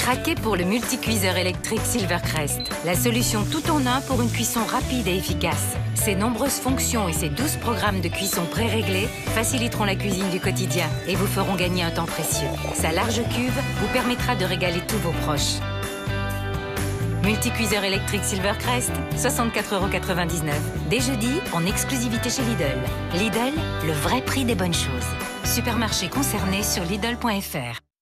Craquez pour le multicuiseur électrique Silvercrest, la solution tout en un pour une cuisson rapide et efficace. Ses nombreuses fonctions et ses 12 programmes de cuisson pré-réglés faciliteront la cuisine du quotidien et vous feront gagner un temps précieux. Sa large cuve vous permettra de régaler tous vos proches. Multicuiseur électrique Silvercrest, 64,99 €. Dès jeudi, en exclusivité chez Lidl. Lidl, le vrai prix des bonnes choses. Supermarché concerné sur Lidl.fr.